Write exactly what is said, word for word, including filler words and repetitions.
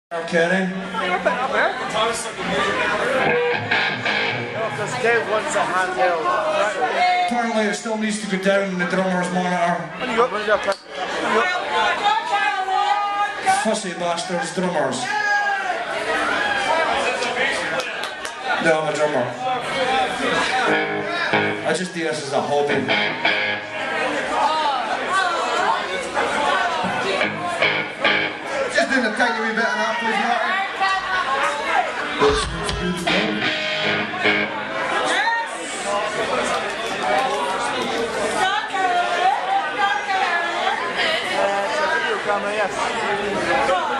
Kenny. You're putting up there. Because Dave wants a handheld. Apparently it still needs to go down in the drummer's monitor. When you got, when you got, Fussy bastards, drummers. No, I'm a drummer. I just do this as a hobby. Just doing a tiny wee bit of that, please, Martin. yes.